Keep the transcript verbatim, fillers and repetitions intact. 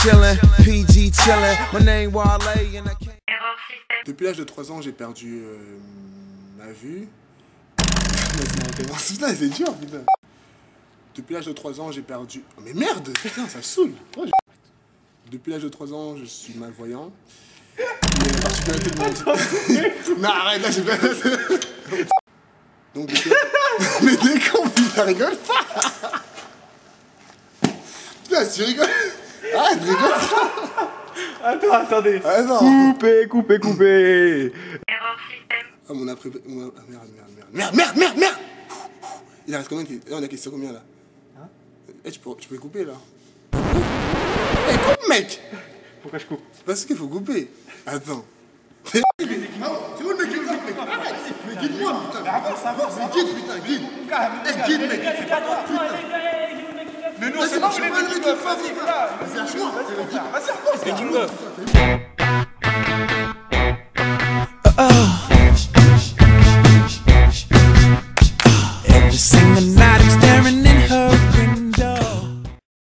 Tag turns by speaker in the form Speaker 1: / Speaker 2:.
Speaker 1: chillin', P G chillin', my name Wale and I can't...
Speaker 2: Depuis l'âge de trois ans, j'ai perdu euh, ma vue. Putain, c'est dur, putain. Depuis l'âge de trois ans, j'ai perdu... Oh, mais merde, putain, ça saoule. Depuis l'âge de trois ans, je suis malvoyant. Mais la particularité de mon... Non, arrête, là, j'ai pas... Donc, depuis... Mais dès qu'on vit, ça rigole pas. Putain, tu rigoles. Arrête, rigole pas.
Speaker 3: Attends, attendez.
Speaker 2: Ah non.
Speaker 3: Coupez, coupez, coupez.
Speaker 2: Ah, mon après... Mon... Ah, merde, merde, merde. Merde, merde, merde, merde. Il reste combien? Là, on a question combien, là? Hein? Eh, tu peux, tu peux couper, là. Eh, coupe, mec.
Speaker 3: Pourquoi je coupe?
Speaker 2: C'est parce qu'il faut couper. Attends. C'est où le mec qui coupe? Arrête. Mais guide-moi, putain. Avance, avance. Mais guide, putain, guide. Eh, guide, mec. Mais non, c'est pas le mec qui coupe. Vas-y, vas-y. Vas-y, vas-y.